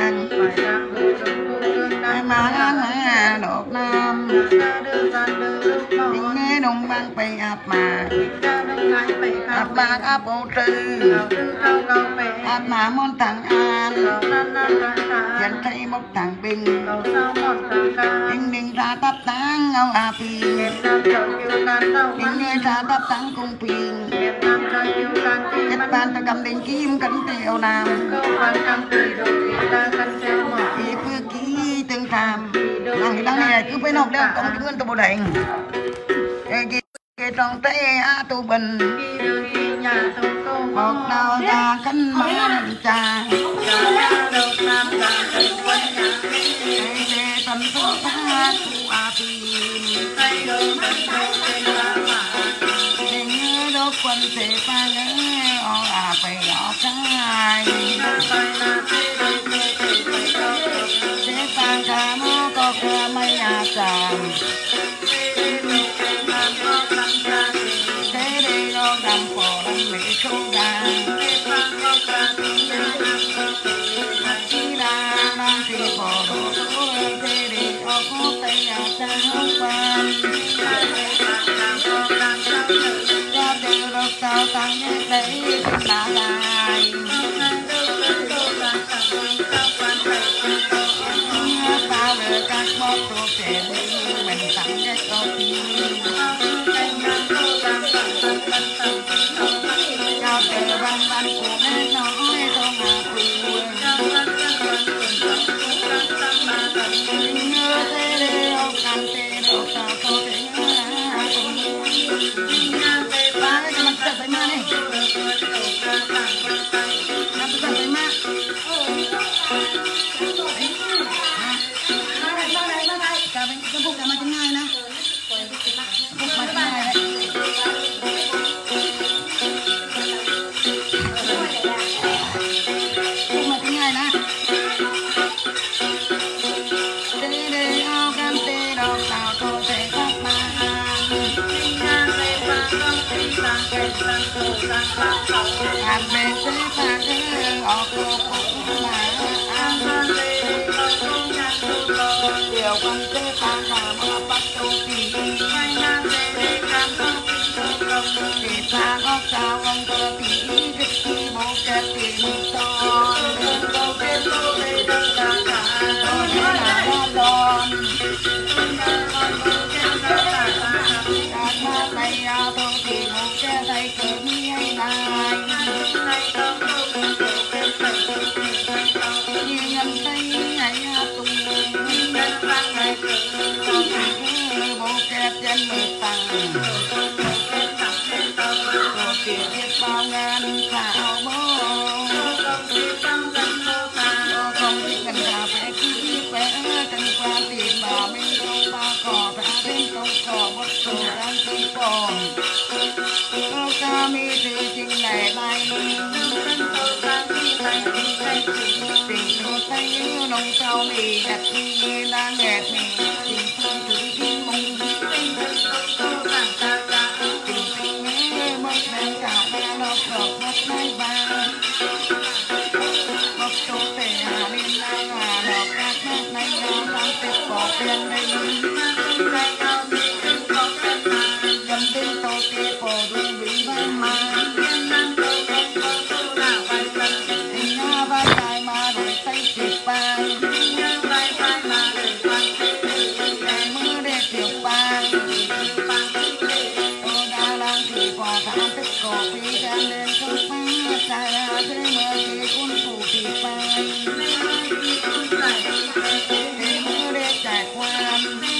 vàng ai mà ăn đột nam những nghe đông ban bay áp mà áp bạc áp ô trừ áp mà môn thằng an chân thấy một thằng bình đình ra tắp táng ngao à pì đình nghe ra tắp táng cung pì chất ban ta cầm đình kim cắn tèo nam ý phước ký tương tham đang này cứ phải nộp đeo công cái nguyên tụ bộ đệnh cái trong tay á tu bình một đào ra cánh má trà để tận số ta tu a pin để nhớ đốt quân sẽ pa nhớ o à phải o cái sẽ pa cả mô có cả mấy à sàn thế đây nó đam phò đam mỹ không ra chỉ là đang thì phò đồ thôi thế đây nó có tay à sang không quan cho đều được sao tăng như đấy là lại bao giờ các bóp thuộc trẻ mình tặng cái câu cho từ văn văn của nó nói không à quên nhớ thế đi ông làm thế đâu sao có thể nhớ ba cái mặt thật phải mà này mặt thật phải mà cả bên cái bụng cả mặt ngay nè bụng mặt ngay đấy bụng mặt ngay nè đi đi ao cam tê đâu sao tôi sẽ các bạn ăn bên sẽ ta cứ ở cô cũng là điều quan thế ta là mà bắt đầu thì ta có sao không có thì cái khi bố cái tiền to tôi là lo đòn các má tay tôi thì một cái tay cỡ mi hay này như nhân tay hay tung bố kẹp chân mười tầng rồi tiền biết bao ngàn sao bố không biết cần cà phê cứ vẽ cần qua tiền mà mình không ta cỏ ra đến không cỏ mất rồi đang không còn có ca mi từ chừng này bay tình hồ tay như nông sau mì đặt như đang nghẹt mì tình thương thứ kim mông tình nghe mất đang cả ba lọc lọc mất nay ba mất số tệ hà lên nay hà lọc các mất nay nhau đang tiếp có tiền đây gần đến tôi kia phổ đuôi bị ban mà vai tay mà để tay kịp ba mưa để tiểu ba tôi đã đang thì quả thảm tích cổ phi ra lên không phá xa thế mưa thì cuốn phủ thì ba thì mưa để trải qua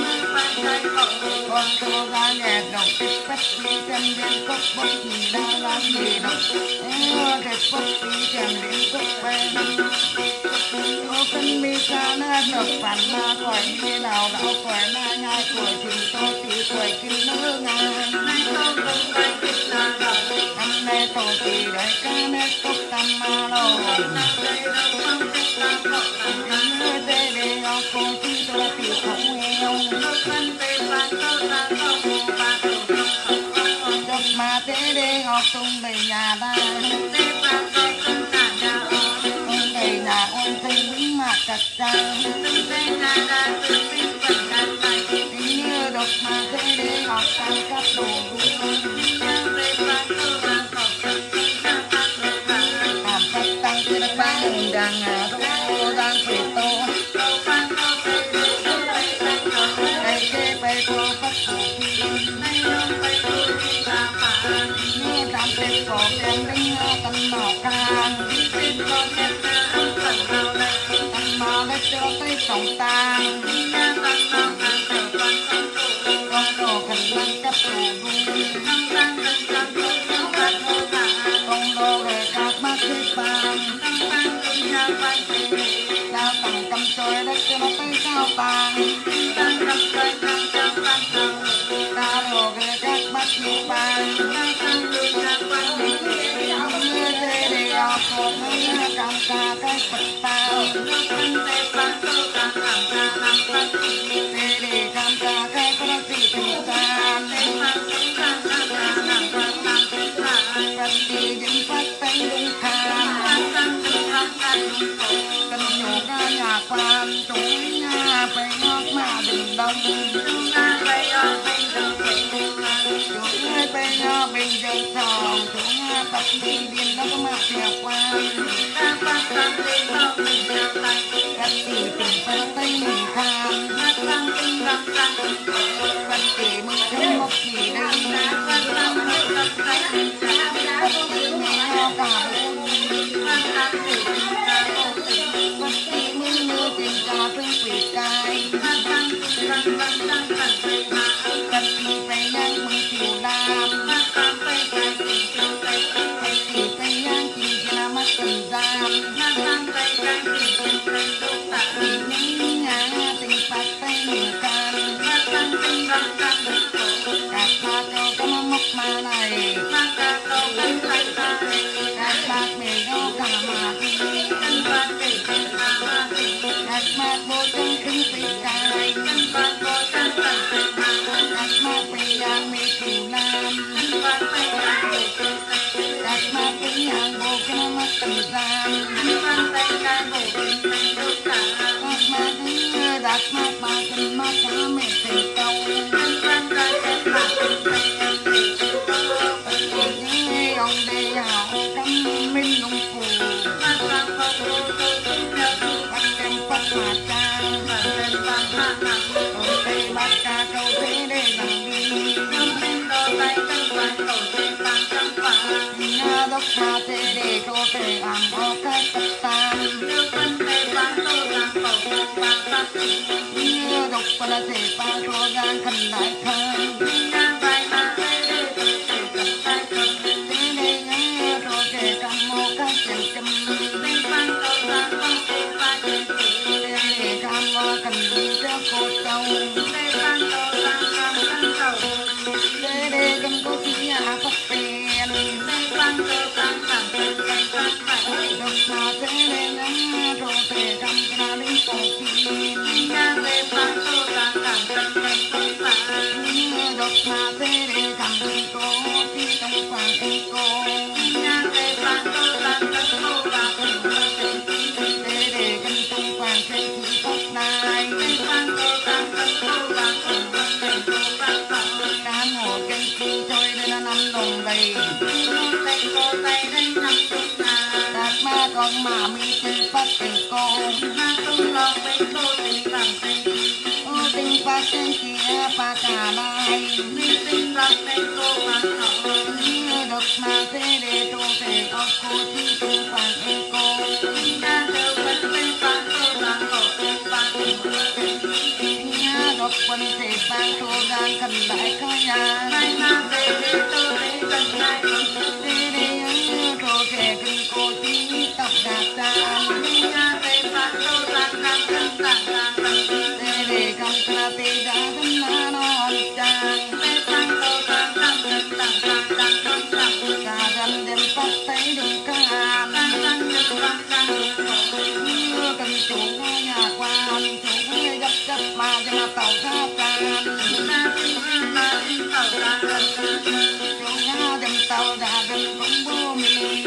con tôi ra nhẹ độc tích bắt đi chân đến cốc bốc thì đã làm gì độc đẹp bốc đi chân đến cốc bên ô cân mi xa nó độc phản ma khỏi như nào đạo khỏi na nhai của trình tôi thì tuổi kinh nữ ngàn năm nay tôi thì đấy ca nét cốc tam ma lâu như thế để ngọc cô chi tôi thì không heo độc mà thế để ngọc tung về nhà ta tung về nhà ôn tinh vĩnh mạng Sông tang con đồ khẩn lăng cấp con đồ về các bác thiết bàn cao tầng cầm trôi đất cho nó tới cao tàng cao đồ về các bác thiết bàn mưa thế để học một mưa cảm ca cái Phật tao để cảm ca cái Phật thị tình tàn Phật thị dính phát tay đúng khám cần nhổ ra nhà quan chúng nhà phải ngót mà đừng đông chúng phải ngó bình dân sòng chúng tập đi điên nó có mặt đẹp quan Phật thị tình phát tay mình khám Phật thị mừng thêm một kỳ đêm Phật thị mẹ ho cả Phật thị mừng mưa tình ca phương quỷ cai Phật thị phải nhang mừng tiểu đàm Phật thị phải nhang chỉ cho mắt cần giam Phật thị những nhà tình Phật tay mình can các ba câu có mốc ma này các bác mẹ nó cả mà các bác vô chân khinh tị cài các bác phải giang mê kiều nam các bác phải giang vô cái nó mắt tầm giam các bác đặt mắt bà chân mắt cả mẹ tình câu ông đây hào cắm minh lung phù bắt em phát mà cha ông tây bắt ca câu thế để làm đi nhà đốc mà thế để cô thể làm có cái tất tan như đốc là thể ba cô gian khẩn đại khăn cô châu để gần cô chỉ nhà phát tiền độc mà thế để ngắm rồi để cầm ra đến cổ kim độc mà thế để cầm đi cô đi trong phản đi cô để gần trong phản thế thì tốt này cá ngộ chân khi thôi đây là năm đồng đầy các ma con mà mi tình phát tình cô tình phát tình kia pa cả lai độc mà thế để tôi thể có cô chi tình phản cô độc quân thể ban thô gan cần đại khai nhà thô thể kinh cô tí tóc gạt ra để cầm ra tê ra thân na non trang cả dân đêm phát thấy đường ca cần chủ nhà quan chủ gấp gấp mà cho nó tàu ra tràn chủ nhà đêm tàu đã đêm cũng vô mình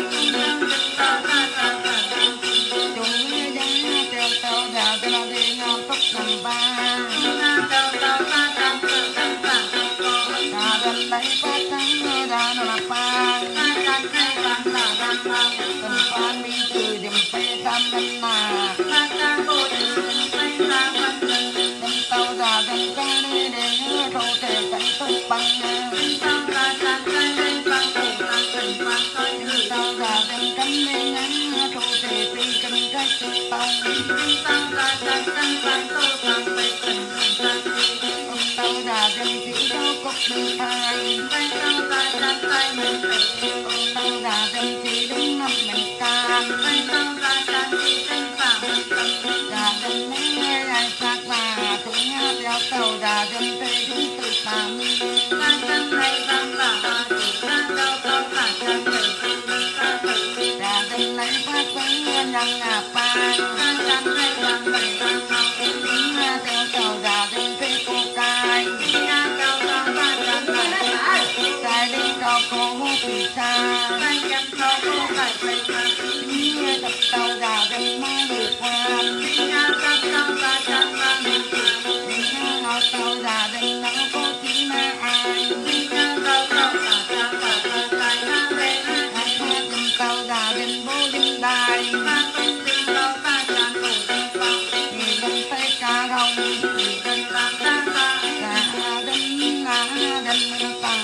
chủ nhà treo tàu đã cho nó đi ngon tóc nằm ba cả dân lấy phát trắng ra nó là phan trắng hay phan là phan phan cần phan đi từ điểm phê tam bên mà phan trắng cô từ điểm phê tam bên đâm tàu ra đâm ca đi để nhớ thâu thể cảnh tốt bằng đâm tàu ra đâm ca đi bằng thủ bằng cần phan coi đâm tàu ra đâm cắn đi nhắn thâu thể phi cần cách tốt bằng đâm tàu ra đâm cắn phan tô bằng bề cần tàu ra đâm chỉ đâu cốc đi thay tàu ra đâm tay mình tàu ra đâm chỉ đúng năm mình can tàu ra đâm chỉ tên phạm mình cầm ra đâm mấy ai sát mà chúng theo tàu ra đâm tê chúng tự phạm ra đâm này đâm bà chỉ ra đâu tàu ra đâm ra đâm lấy phát quấy nhăn ngà pa ra đâm này đâm mình đâm theo tàu ra đâm tê cô cài tại đi cao cô vì xa tay chân cao cô phải phải phải tập tàu già đêm mai được qua tập tàu già chân mai được ngõ tàu già đêm nó có chỉ mà ai tàu tàu già chân tàu tàu tay na lên hai ba đêm tàu già đêm bố đêm đài ba đêm tàu ta chân cổ đêm tàu vì đêm tay cá rong vì đêm làm ta ta cả đêm ngã đêm mưa tàng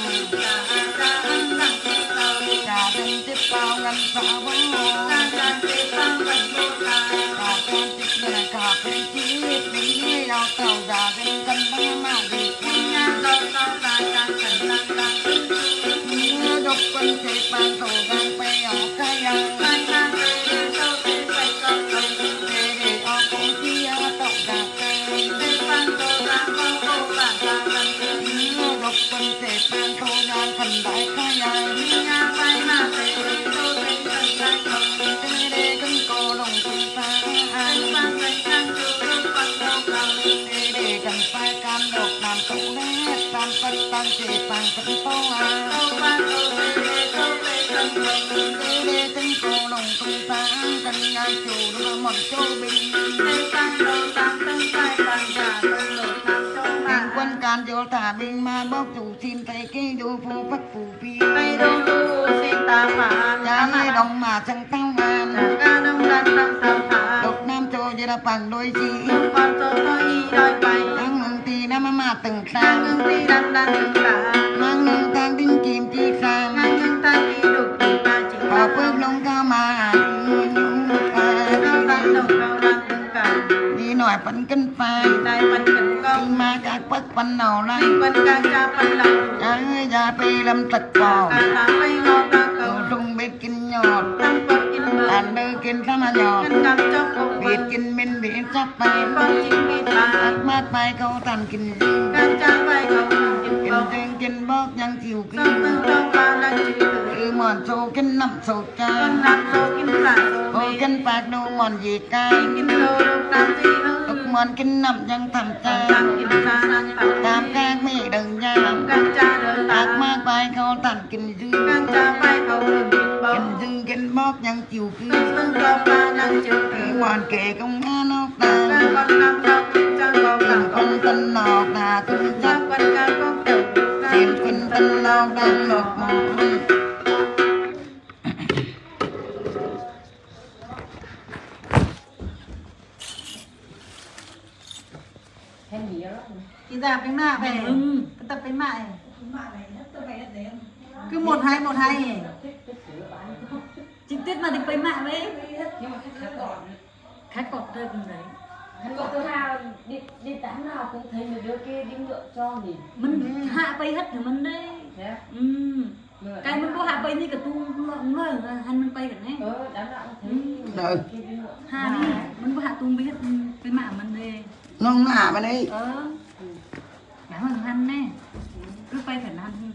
cả đêm tiếp bao ngăn phá bó cả tiếp bao ngăn bó cả con tiếp là cả bên chiếc đi lao tàu già đêm cân ba mà đi qua tàu tàu già cả cẩn lăng lăng mưa đục quân chế ban tàu đang bay ở cái yang ban ban tàu bay bay tàu tàu để ở phố kia tàu già cây ban tàu già bao cô bản già lần mưa đục quân chế ban tàu đang thần đại cái yang bay mà về tàu bay bay bay tàu để cân cô đồng quân phá ai ban bay cân chú quan tàu cầu để cần phải cam độc làm tàu nét tam phân tăng chế bằng phân tàu tàu ban tàu để tàu bay cân để cân cô đồng quân phá cân ngai chủ đưa một châu bình để tăng đầu tam tân tay bằng giả tân lột tam châu mà quân can vô thả binh ma bốc chủ xin thấy cái đô phô phát phù phi tay đô phô xin ta phá giá mai đồng mà chẳng tao ngàn ca đông đan tam tao phá độc nam châu như là bằng đôi chi con châu đôi đôi bay đang ngừng thì năm mà từng sang ngừng thì đang đang từng cả mang ngừng tang đinh kim chi sang mang ngừng tang đi đục thì ba chỉ họ bước lông cao mà đi nổi phấn cân phai tay phấn cân công mà các bất phấn nào lại phấn các cha phấn lòng ơi già phi lâm tật vào cả tháng mây ngọt ta cầu trung biết kinh nhọt tăng phật kinh bờ ăn đơ kinh tham ăn nhọt kinh cầm trong cuộc biết kinh minh biết chấp bay con chính biết bà mát bay câu tàn kinh dương các cha bay câu tàn kinh dương kinh bóp nhang chiều kinh tương trong ba lần chữ mòn số kinh nằm số cha nằm số kinh phạt số kinh phạt đâu mòn gì cay kinh lô đâu tam gì hơn mòn kinh nằm nhang thầm cha tam các mỹ đừng nha các cha đừng ác mát bay câu tàn kinh dương các cha bay câu đường kinh dương kinh bóp nhang chiều kinh tương trong ba lần chữ mòn kề công an ốc ta con nằm trong cha con tân nọc là tương giác con ca con tử xin quân tân lao đang nộp mồ chị ra cái mạ về tập cái mạ cứ một hai trực tiếp mà được cái mạ đấy nhưng mà khách cọt thôi cùng đấy còn thứ hai đi tán nào cũng thấy người đứa kia đi ngựa cho gì mình hạ bay hết thì mình đấy cái mình có hạ bay như cả tu ngơi hành mình bay cả đấy đám nào cũng thấy hạ đi mình có hạ tu biết cái mạ mình đây nó hạ vào đây cảm ơn hành nè cứ bay phải hành